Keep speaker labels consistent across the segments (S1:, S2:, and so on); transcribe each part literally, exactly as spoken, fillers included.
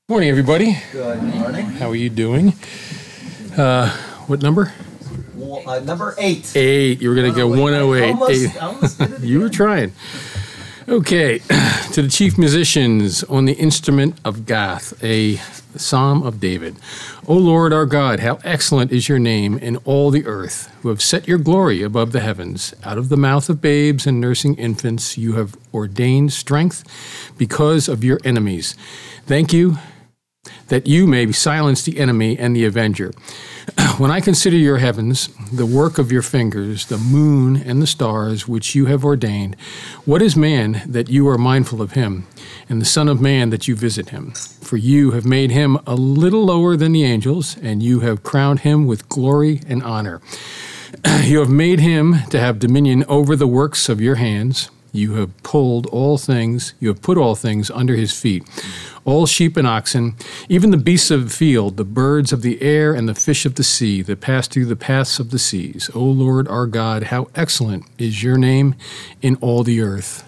S1: Morning, everybody.
S2: Good morning.
S1: How are you doing? Uh, what number?
S2: Well, uh, number eight.
S1: Eight. You were going to go one oh eight.
S2: Almost,
S1: Eight.
S2: almost did it
S1: You were
S2: again.
S1: trying. Okay. To the chief musicians on the instrument of Gath, a psalm of David. O Lord our God, how excellent is your name in all the earth, who have set your glory above the heavens. Out of the mouth of babes and nursing infants, you have ordained strength because of your enemies. Thank you that you may silence the enemy and the avenger. When I consider your heavens, the work of your fingers, the moon and the stars which you have ordained, what is man that you are mindful of him, and the Son of Man that you visit him? For you have made him a little lower than the angels, and you have crowned him with glory and honor. You have made him to have dominion over the works of your hands. You have pulled all things, you have put all things under his feet, all sheep and oxen, even the beasts of the field, the birds of the air, and the fish of the sea that pass through the paths of the seas. O Lord our God, how excellent is your name in all the earth.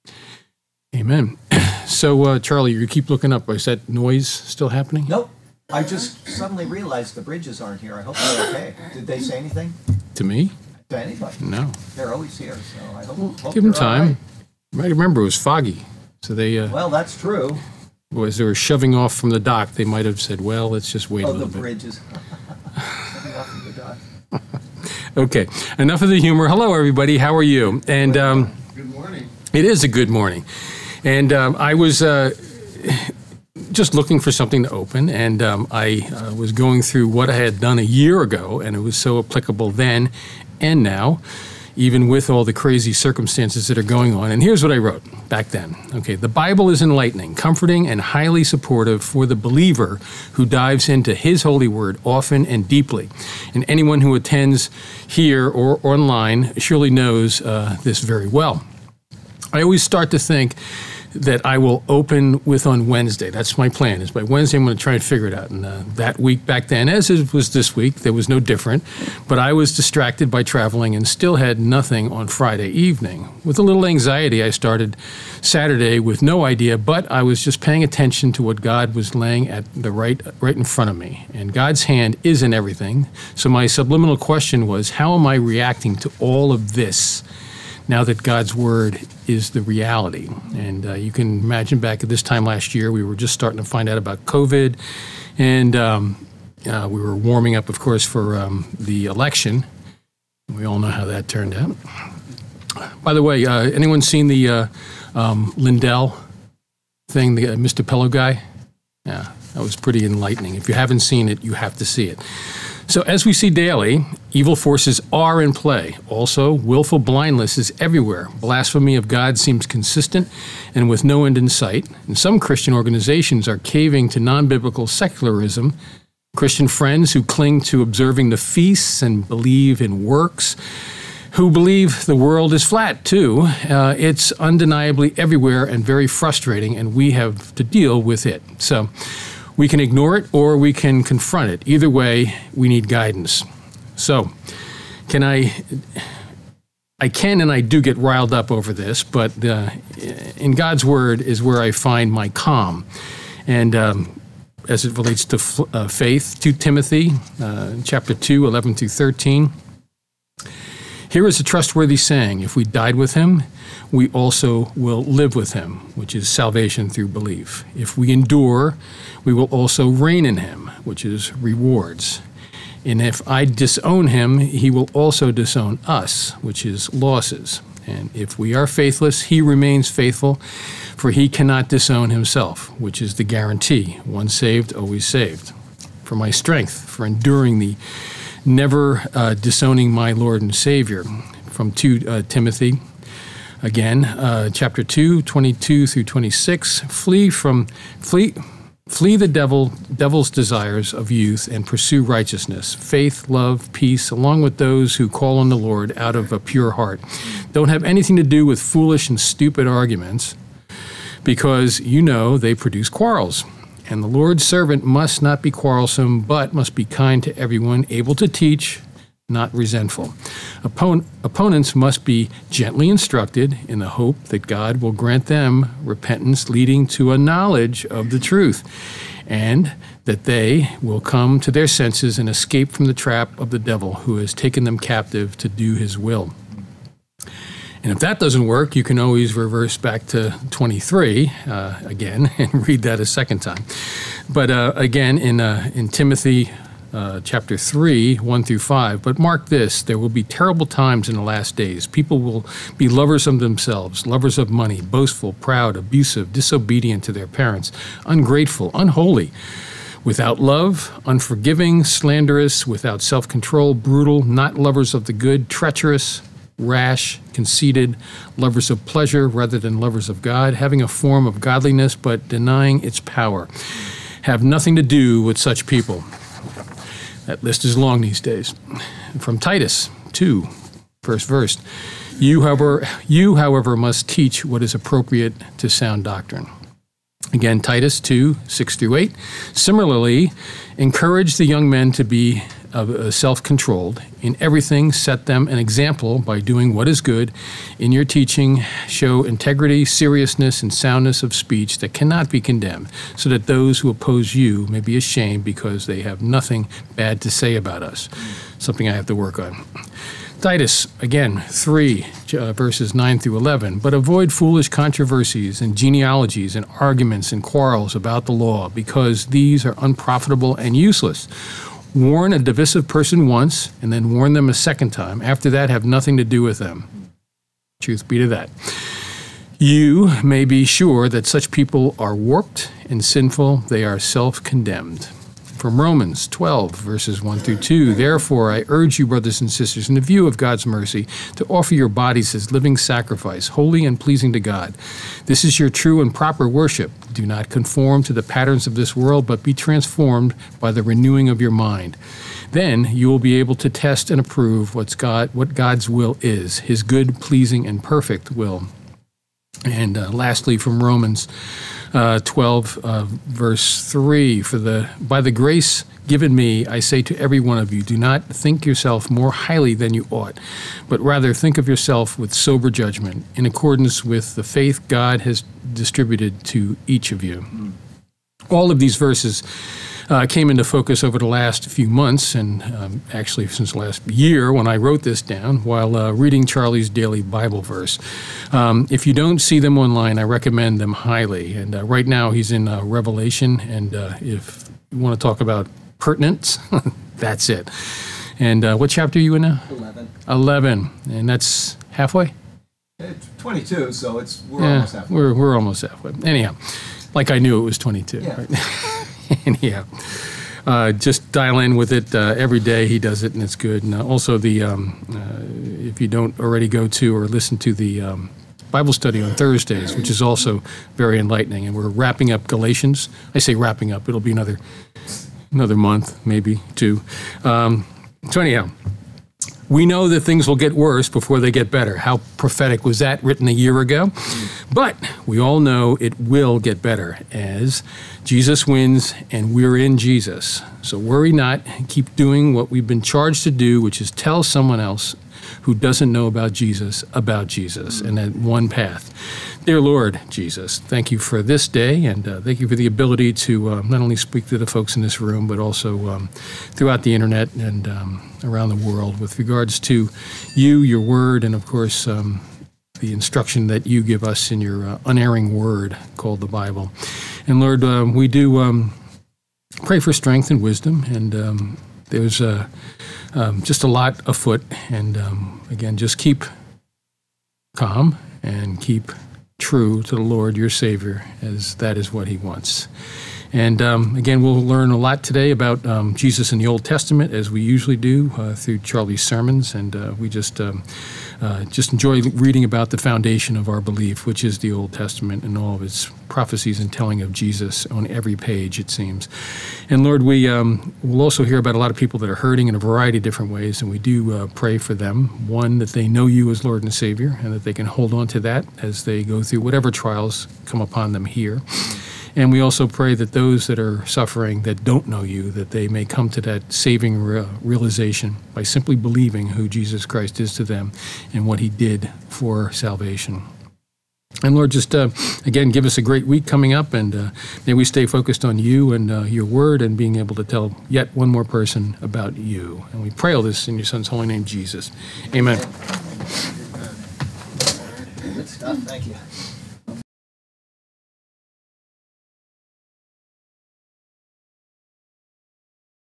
S1: Amen. So, uh, Charlie, you keep looking up. Is that noise still happening?
S2: Nope. I just suddenly realized the bridges aren't here. I hope they're okay. Did they say anything
S1: To me?
S2: to anybody?
S1: No.
S2: They're always here, so I hope. hope
S1: Give them
S2: they're all
S1: time.
S2: right.
S1: You might remember it was foggy. So they, uh,
S2: Well, that's true.
S1: as they were shoving off from the dock, they might have said, well, let's just wait a
S2: Oh, the
S1: little bit.
S2: bridges. Coming off of the dock.
S1: Okay, enough of the humor. Hello, everybody. How are you? And um,
S2: Good morning.
S1: it is a good morning. And um, I was uh, just looking for something to open, and um, I uh, was going through what I had done a year ago, and it was so applicable then and now, even with all the crazy circumstances that are going on. And here's what I wrote back then. Okay, the Bible is enlightening, comforting, and highly supportive for the believer who dives into his holy word often and deeply. And anyone who attends here or online surely knows uh, this very well. I always start to think that I will open with on Wednesday. That's my plan, is by Wednesday I'm going to try and figure it out. And uh, that week back then, as it was this week, there was no different. But I was distracted by traveling and still had nothing on Friday evening. With a little anxiety, I started Saturday with no idea, but I was just paying attention to what God was laying at the right, right in front of me. And God's hand is in everything. So my subliminal question was, how am I reacting to all of this now that God's word is the reality? And uh, you can imagine back at this time last year, we were just starting to find out about COVID, and um, uh, we were warming up, of course, for um, the election. We all know how that turned out. By the way, uh, anyone seen the uh, um, Lindell thing, the uh, Mister Pillow guy? Yeah, that was pretty enlightening. If you haven't seen it, you have to see it. So as we see daily, evil forces are in play. Also, willful blindness is everywhere. Blasphemy of God seems consistent and with no end in sight. And some Christian organizations are caving to non-biblical secularism. Christian friends who cling to observing the feasts and believe in works, who believe the world is flat too. Uh, it's undeniably everywhere and very frustrating, and we have to deal with it. So we can ignore it or we can confront it. Either way, we need guidance. So, can I, I can and I do get riled up over this, but uh, in God's word is where I find my calm. And um, as it relates to f- uh, faith, to Timothy, uh, chapter two, eleven through thirteen, here is a trustworthy saying: if we died with him, we also will live with him, which is salvation through belief. If we endure, we will also reign in him, which is rewards. And if I disown him, he will also disown us, which is losses. And if we are faithless, he remains faithful, for he cannot disown himself, which is the guarantee. Once saved, always saved. For my strength, for enduring the never uh, disowning my Lord and Savior. From two uh, Timothy, again, uh, chapter two, twenty-two through twenty-six. Flee from, flee, flee the devil, devil's desires of youth and pursue righteousness, faith, love, peace, along with those who call on the Lord out of a pure heart. Don't have anything to do with foolish and stupid arguments, because you know they produce quarrels. And the Lord's servant must not be quarrelsome, but must be kind to everyone, able to teach, not resentful. Oppon- opponents must be gently instructed in the hope that God will grant them repentance leading to a knowledge of the truth, and that they will come to their senses and escape from the trap of the devil who has taken them captive to do his will. And if that doesn't work, you can always reverse back to twenty-three uh, again and read that a second time. But uh, again, in uh, in Timothy uh, chapter three, one through five, but mark this, there will be terrible times in the last days. People will be lovers of themselves, lovers of money, boastful, proud, abusive, disobedient to their parents, ungrateful, unholy, without love, unforgiving, slanderous, without self-control, brutal, not lovers of the good, treacherous, rash, conceited, lovers of pleasure rather than lovers of God, having a form of godliness but denying its power. Have nothing to do with such people. That list is long these days. From Titus two, first verse. You, however, you, however, must teach what is appropriate to sound doctrine. Again, Titus two, six through eight. Similarly, encourage the young men to be uh, self-controlled. In everything, set them an example by doing what is good. In your teaching, show integrity, seriousness, and soundness of speech that cannot be condemned, so that those who oppose you may be ashamed because they have nothing bad to say about us. Something I have to work on. Titus, again, three, uh, verses nine through eleven. But avoid foolish controversies and genealogies and arguments and quarrels about the law, because these are unprofitable and useless. Warn a divisive person once, and then warn them a second time. After that, have nothing to do with them. Truth be to that. You may be sure that such people are warped and sinful. They are self-condemned. From Romans twelve, verses one through two, therefore I urge you, brothers and sisters, in the view of God's mercy, to offer your bodies as living sacrifice, holy and pleasing to God. This is your true and proper worship. Do not conform to the patterns of this world, but be transformed by the renewing of your mind. Then you will be able to test and approve what's God, what God's will is, his good, pleasing, and perfect will. And uh, lastly, from Romans uh, twelve, uh, verse three, for the by the grace given me, I say to every one of you, do not think yourself more highly than you ought, but rather think of yourself with sober judgment, in accordance with the faith God has distributed to each of you. Mm. All of these verses Uh, came into focus over the last few months, and um, actually since last year when I wrote this down while uh, reading Charlie's daily Bible verse. Um, if you don't see them online, I recommend them highly. And uh, right now he's in uh, Revelation, and uh, if you want to talk about pertinence, that's it. And uh, what chapter are you in now?
S2: Eleven.
S1: Eleven, and that's halfway?
S2: It's twenty-two, so it's we're
S1: yeah,
S2: almost halfway.
S1: We're we're almost halfway. Anyhow, like I knew it was twenty-two.
S2: Yeah.
S1: Right? Anyhow, uh, just dial in with it uh, every day. He does it, and it's good. And uh, also, the um, uh, if you don't already go to or listen to the um, Bible study on Thursdays, which is also very enlightening. And we're wrapping up Galatians. I say wrapping up; it'll be another another month, maybe two. Um, so anyhow. We know that things will get worse before they get better. How prophetic was that, written a year ago? But we all know it will get better as Jesus wins and we're in Jesus. So worry not. Keep doing what we've been charged to do, which is tell someone else who doesn't know about Jesus about Jesus and that one path. Dear Lord Jesus, thank you for this day, and uh, thank you for the ability to uh, not only speak to the folks in this room, but also um, throughout the internet and um, around the world with regards to you, your word, and of course um, the instruction that you give us in your uh, unerring word called the Bible. And Lord, uh, we do um, pray for strength and wisdom, and um, there's uh, um, just a lot afoot. And um, again, just keep calm and keep true to the Lord, your Savior, as that is what he wants. And um, again, we'll learn a lot today about um, Jesus in the Old Testament, as we usually do uh, through Charlie's sermons. And uh, we just um, uh, just enjoy reading about the foundation of our belief, which is the Old Testament and all of its prophecies and telling of Jesus on every page, it seems. And Lord, we um, will also hear about a lot of people that are hurting in a variety of different ways, and we do uh, pray for them. One, that they know you as Lord and Savior, and that they can hold on to that as they go through whatever trials come upon them here. And we also pray that those that are suffering that don't know you, that they may come to that saving re- realization by simply believing who Jesus Christ is to them and what he did for salvation. And Lord, just uh, again, give us a great week coming up, and uh, may we stay focused on you and uh, your word and being able to tell yet one more person about you. And we pray all this in your son's holy name, Jesus. Amen.
S2: Good stuff. Thank you.